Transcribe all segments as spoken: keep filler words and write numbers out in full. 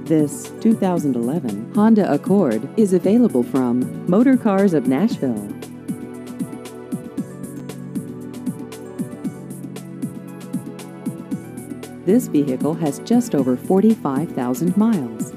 This two thousand eleven Honda Accord is available from Motor Cars of Nashville. This vehicle has just over forty-five thousand miles.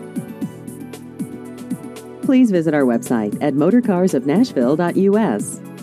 Please visit our website at motor cars of nashville dot U S.